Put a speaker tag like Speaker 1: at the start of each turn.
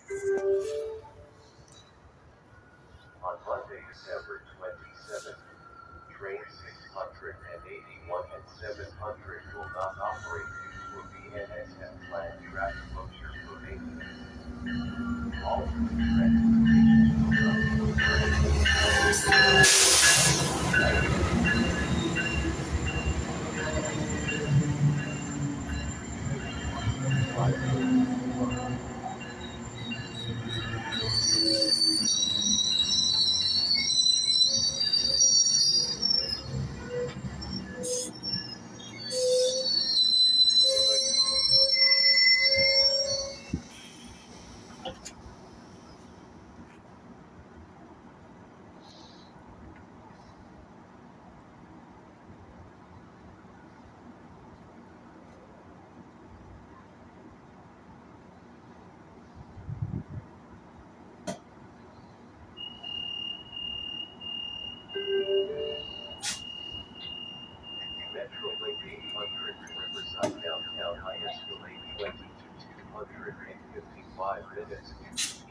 Speaker 1: On Monday, December 27th, train 681 and 700 will not operate due to a BNSF planned track closure for maintenance. All new transportation will not be operating until April 5:44. Metrolink 800 Riverside Downtown High escalate 20 to 255 minutes.